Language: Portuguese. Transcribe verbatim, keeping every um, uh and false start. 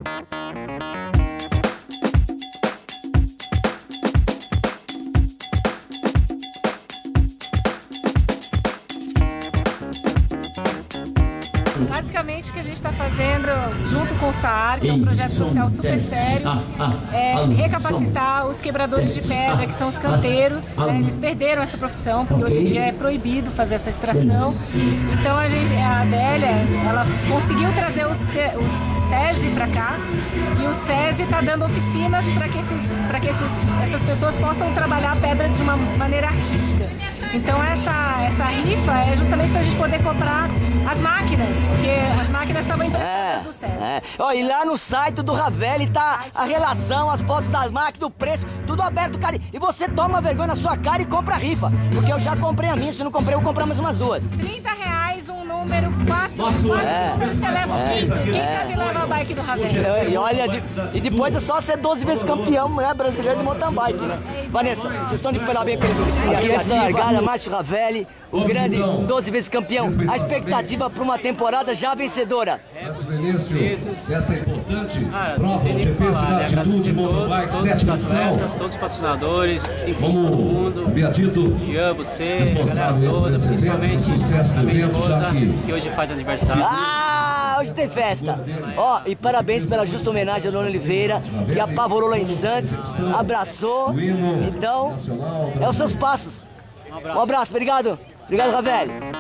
Basicamente o que a gente está fazendo junto com o SAAR, que é um projeto social super sério, é recapacitar os quebradores de pedra, que são os canteiros, né? Eles perderam essa profissão, porque hoje em dia é proibido fazer essa extração. Então a, gente, a Adélia, ela conseguiu trazer o, C, o SESI para cá, e o SESI está dando oficinas para que, esses, para que esses, essas pessoas possam trabalhar a pedra de uma maneira artística. Então essa, essa rifa é justamente para a gente poder comprar as máquinas, porque as máquinas estavam emprestadas é, do SESI. É. Ó, e lá no site do Ravelli tá a relação, as fotos das máquinas, o preço, tudo aberto, cara. E você toma vergonha na sua cara e compra a rifa, porque eu já comprei a minha, se não comprei, eu vou comprar mais umas duas. trinta reais um número, quatro, quatro é, números, você leva o é, quinto. Quem é, sabe leva a bike do Ravelli. E, e olha, e depois é só ser doze vezes campeão, né, brasileiro de mountain bike, né? É Vanessa, vocês estão de parabéns pela iniciativa. Aqui antes da largada, Márcio Ravelli, o grande doze vezes campeão. A expectativa para uma temporada já vencedora. Esta importante prova de G P Cidade Atitude Mountain Bike, sétima edição. Todos os patrocinadores, enfim, todo mundo. Havia dito, Jean, você, a galera toda, principalmente a minha esposa, que hoje faz aniversário. Ah, hoje tem festa. Ó, e parabéns pela justa homenagem a Dona Oliveira, que apavorou lá em Santos, abraçou. Então, é os seus passos. Um abraço, obrigado. Obrigado, Ravelli.